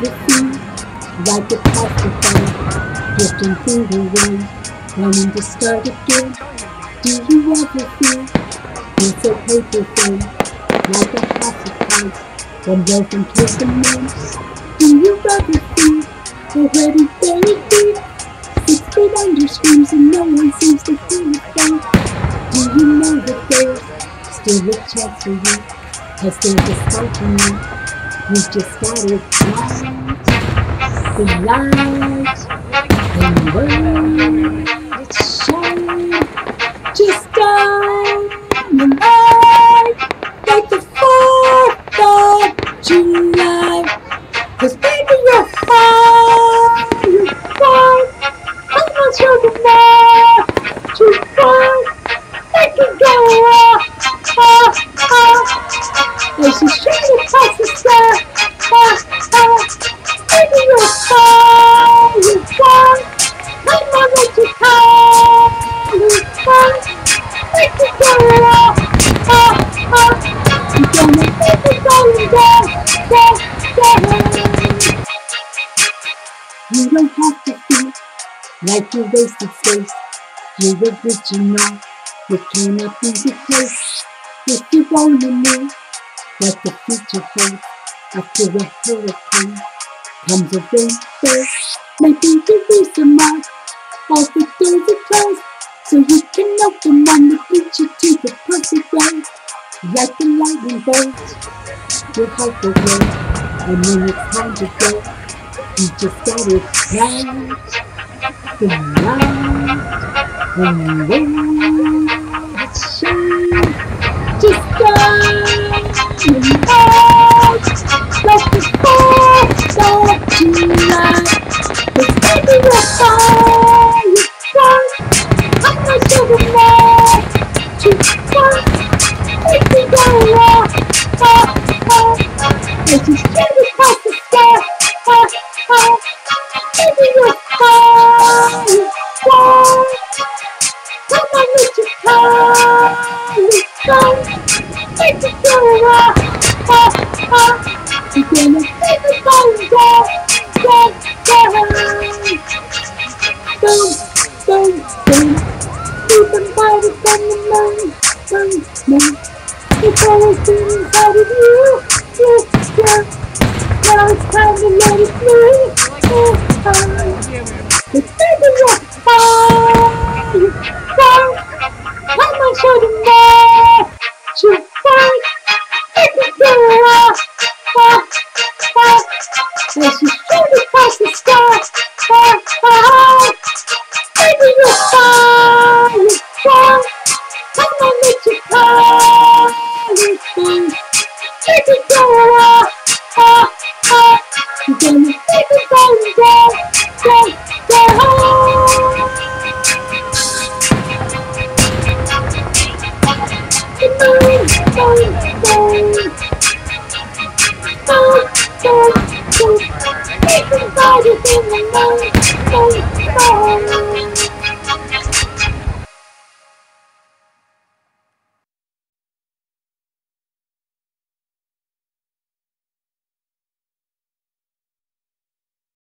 ever feel like a pacifier drifting through the wind, wanting to start again? Do you ever feel so paper thin, like a pacifier when broken kiss the moon? Do you ever feel already very deep, 6 feet under screams and no one seems to feel it down? Do you know that there's still a chance for you, 'cause there's a spark in you? You just gotta light the light and let it shine. Just shine the light like the 4th of July. 'Cause baby, you're fine, you're fine. I'm not sure the more you're fine. I can go as you straight across the sky. Baby, you're fine, you're fine. I'm not what you call, you're fine. I can go you're gonna make it going down, down, down. You don't have to feel like you're wasted space. You're original, you cannot be replaced. If you only knew what the future holds, after a hurricane comes a rainbow. Maybe the reason why all the doors are closed, so you can open one that leads you to the perfect way. Like the lightning bolt, your heart will glow, and when it's time to go, you just gotta light the light and let it shine. Just shine the light like the 4th of July. 'Cause baby, you're fine, you're fine. I'm not sure the more you're fine. Make me go as you straight across the sky. Baby, you're fine, you're fine. Come on, let you come, you're fine. Make me go you're gonna make it going down, down, down. Boom, boom, boom. Even brighter than the moon, moon, moon. It's always been inside of you, you, you. Now it's time to let it free. But baby, you're fine, you're fine. I'm not sure the more you're fine. Make me go as you straight across the sky. Baby, you're fine, you're fine. Come on, let you come, you're fine. Make it go you're gonna make it go down, down, down. The moon, moon, moon. Moon, moon, moon. Make it brighter than the moon.